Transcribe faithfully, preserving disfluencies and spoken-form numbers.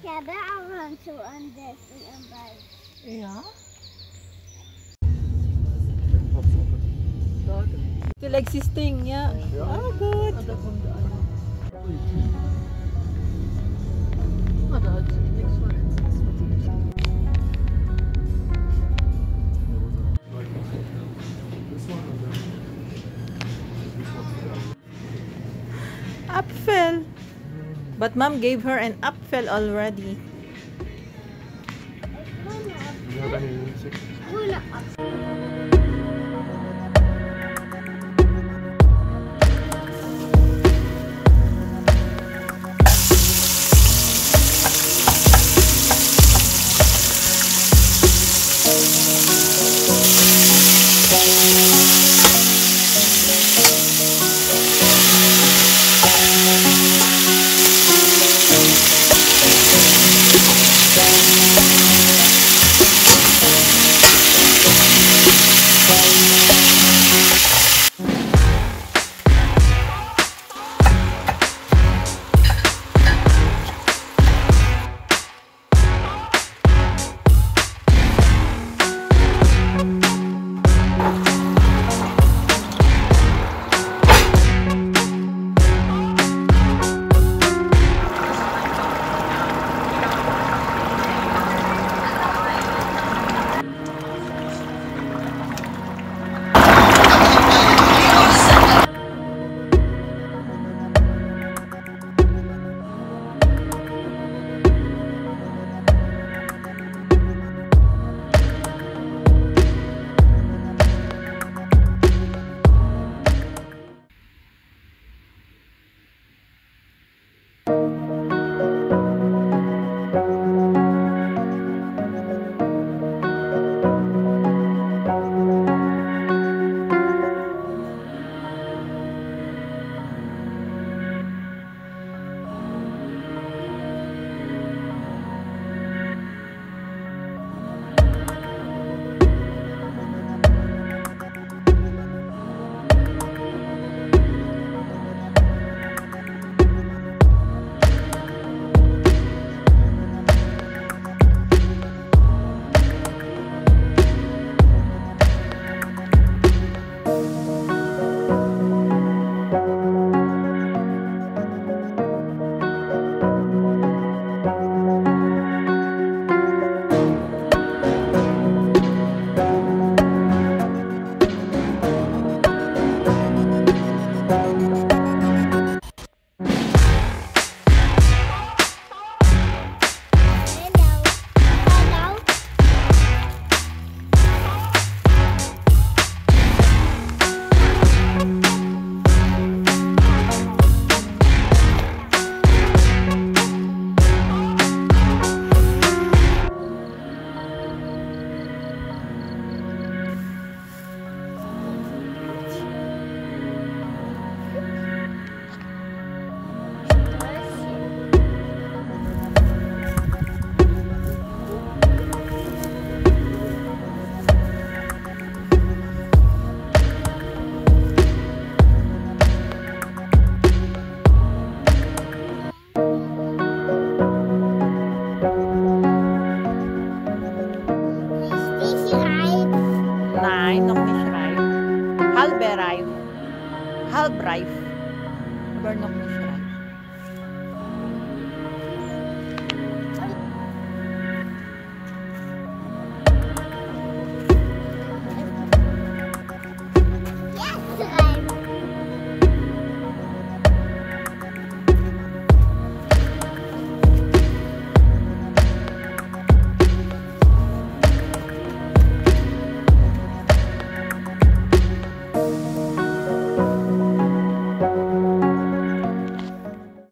Yeah, but I want to on this and buy. Yeah. Still existing, yeah. Ja. Oh, good. Ja, da kommt einer. Ah, da hat nichts Verletztes. This one or that? This one. Apfel. But mom gave her an apfel already. Do you have any sick? Thank you.